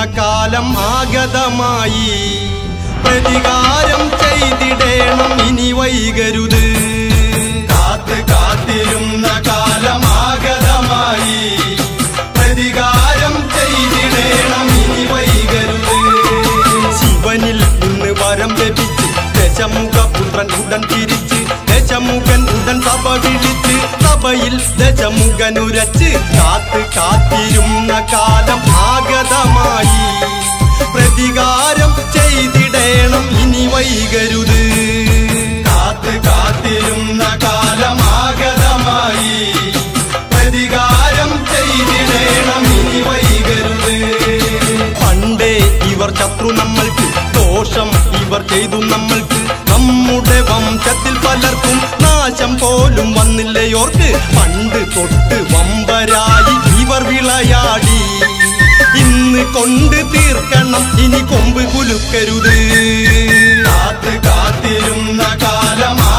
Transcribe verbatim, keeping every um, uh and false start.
കാലം ആഗതമായി പ്രതികാരം ചെയ്തിടേണം ഇനി വൈകരുത് കാത്ത് കാത്തിരുന്ന കാലം ആഗതമായി പ്രതികാരം ചെയ്തിടേണം ഇനി വൈകരുത് ശിവനിൽ നിന്ന് വരം ലഭിച്ച് ദശമുഖപുത്രൻ ഉടൻ തിരിച്ച് ദശമുഖൻ ഉടൻ സഭ വിളിച്ച് സഭയിൽ ദശമുഖൻ ഉരച്ച് കാത്ത് കാത്തിരുന്ന കാലം ആഗതമായി പ്രതികാരം ചെയ്തിടേണം ഇനി വൈകരുത് കാത്ത് കാത്തിരുന്ന കാലം ആഗതമായി പ്രതികാരം ചെയ്തിടേണം ഇനി വൈകരുത് പണ്ടേ ഇവർ ശത്രു നമ്മൾക്ക് ദോഷം ഇവർ ചെയ്തു നമ്മൾക്ക് നമ്മുടെ വംശത്തിൽ പലർക്കും നാശം പോലും വന്നില്ലയോർക്ക് പണ്ട് തൊട്ട് വമ്പരായി ഇവർ വിളയാടി ഇന്ന് കൊണ്ട് തീർക്കണം ഇനി കൊമ്പ് കുലുക്കരുത് കാത്ത് കാത്തിരുന്ന കാലം